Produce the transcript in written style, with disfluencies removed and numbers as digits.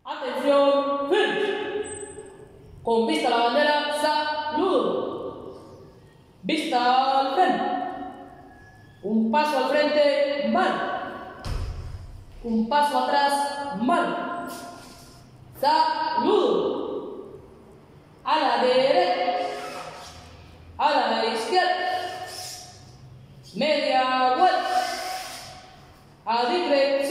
Atención, finish. Con vista a la bandera, saludo. Vista al frente. Un paso al frente, mano. Un paso atrás, mano. Saludo. A la derecha. A la izquierda. Media vuelta. A